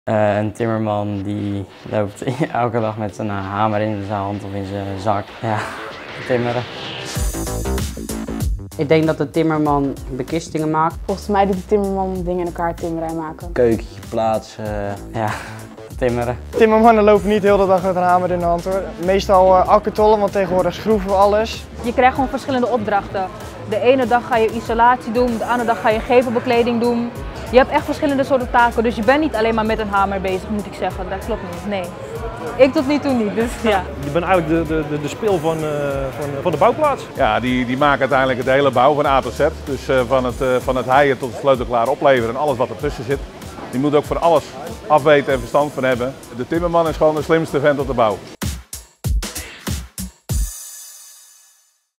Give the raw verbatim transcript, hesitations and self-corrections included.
Uh, een timmerman die loopt elke dag met zijn hamer in zijn hand of in zijn zak. Ja, timmeren. Ik denk dat de timmerman bekistingen maakt. Volgens mij doet de timmerman dingen in elkaar timmeren en maken. Keukentje plaatsen, ja, timmeren. Timmermannen lopen niet heel de dag met een hamer in de hand hoor. Meestal uh, akketollen, want tegenwoordig schroeven we alles. Je krijgt gewoon verschillende opdrachten. De ene dag ga je isolatie doen, de andere dag ga je gevelbekleding doen. Je hebt echt verschillende soorten taken, dus je bent niet alleen maar met een hamer bezig, moet ik zeggen. Dat klopt niet, nee. Ik tot nu toe niet, dus ja. Je bent eigenlijk de, de, de spil van, uh, van, van de bouwplaats. Ja, die, die maken uiteindelijk de hele bouw van A tot Z. Dus uh, van, het, uh, van het heien tot het sleutelklaar opleveren en alles wat ertussen zit. Die moet ook voor alles afweten en verstand van hebben. De timmerman is gewoon de slimste vent op de bouw.